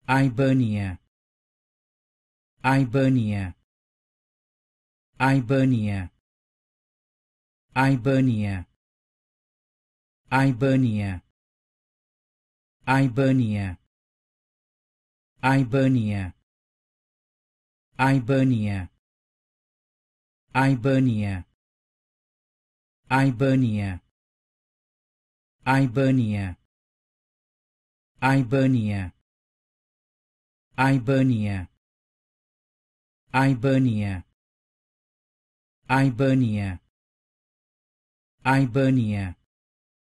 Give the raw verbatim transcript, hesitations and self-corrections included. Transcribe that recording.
Hibernia, Hibernia, Hibernia, Hibernia, Hibernia, Hibernia, Hibernia, Hibernia, Hibernia, Hibernia, Hibernia, Hibernia, Hibernia, Hibernia, Hibernia, Hibernia,